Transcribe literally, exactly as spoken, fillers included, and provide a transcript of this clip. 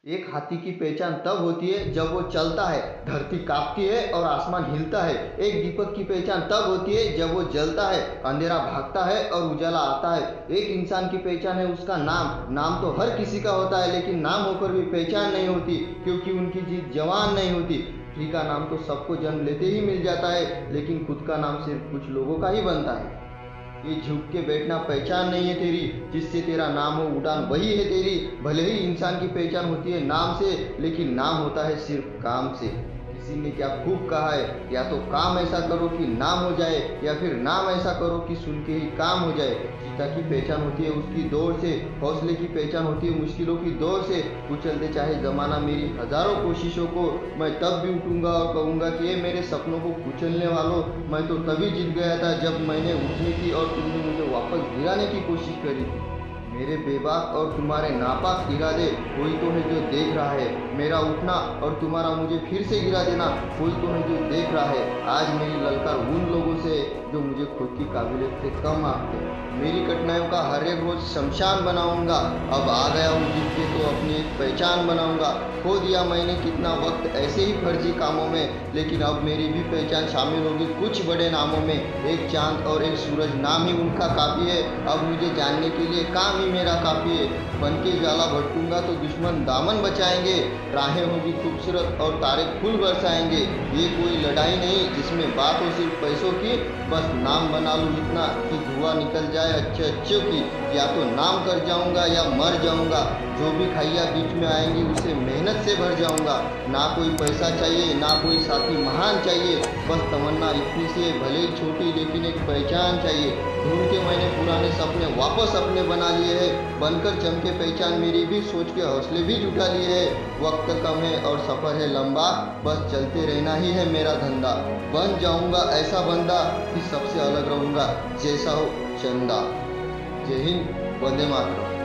एक हाथी की पहचान तब होती है जब वो चलता है, धरती कांपती है और आसमान हिलता है। एक दीपक की पहचान तब होती है जब वो जलता है, अंधेरा भागता है और उजाला आता है। एक इंसान की पहचान है उसका नाम। नाम तो हर किसी का होता है, लेकिन नाम होकर भी पहचान नहीं होती, क्योंकि उनकी जीत जवान नहीं होती। फ्री का नाम तो सबको जन्म लेते ही मिल जाता है, लेकिन खुद का नाम सिर्फ कुछ लोगों का ही बनता है। ये झुक के बैठना पहचान नहीं है तेरी, जिससे तेरा नाम हो उड़ान वही है तेरी। भले ही इंसान की पहचान होती है नाम से, लेकिन नाम होता है सिर्फ काम से। किसी ने क्या खूब कहा है, या तो काम ऐसा करो कि नाम हो जाए, या फिर नाम ऐसा करो कि सुन के ही काम हो जाए। चीता की पहचान होती है उसकी दौड़ से, हौसले की पहचान होती है मुश्किलों की दौड़ से। कुचल दे चाहे जमाना मेरी हजारों कोशिशों को, मैं तब भी उठूंगा और कहूंगा कि ये मेरे सपनों को कुचलने वालों, मैं तो तभी जीत गया था जब मैंने उठने की और तुमने मुझे वापस गिराने की कोशिश करी थी। मेरे बेबाक और तुम्हारे नापाक इरादे, कोई तो है जो देख रहा है। मेरा उठना और तुम्हारा मुझे फिर से गिरा देना, कोई तो है जो देख रहा है। आज मेरी ललकार उन लोगों से जो मुझे खुद की काबिलियत से कम आंकते हैं। मेरी कठिनाइयों का हर एक रोज शमशान बनाऊंगा। अब आ गया हूँ जीत के तो अपनी एक पहचान बनाऊंगा। खो दिया मैंने कितना वक्त ऐसे ही फर्जी कामों में, लेकिन अब मेरी भी पहचान शामिल होगी कुछ बड़े नामों में। एक चांद और एक सूरज नाम ही उनका काफी है, अब मुझे जानने के लिए काम ही मेरा काफी है। बन के ज्वाला भटकूंगा तो दुश्मन दामन बचाएंगे, राहें होगी खूबसूरत और तारे फूल बरसाएंगे। ये कोई लड़ाई नहीं जिसमें बात हो सिर्फ पैसों की, बस नाम बना लूँ इतना कि धुआं निकल जाए अच्छे अच्छे की। या तो नाम कर जाऊंगा या मर जाऊंगा, जो भी खाइया बीच में आएंगी उसे मेहनत से भर जाऊंगा। ना कोई पैसा चाहिए ना कोई साथी महान चाहिए, बस तमन्ना इतनी सी है भले ही छोटी, लेकिन एक पहचान चाहिए। ढूंढ के मैंने पुराने सपने वापस अपने बना लिए हैं, बनकर चमके पहचान मेरी भी, सोच के हौसले भी जुटा लिए हैं। वक्त कम है और सफ़र है लंबा, बस चलते रहना ही है मेरा धंधा। बन जाऊंगा ऐसा बंदा कि सबसे अलग रहूंगा, जैसा हो चंदा। जय हिंद, वंदे मातरम।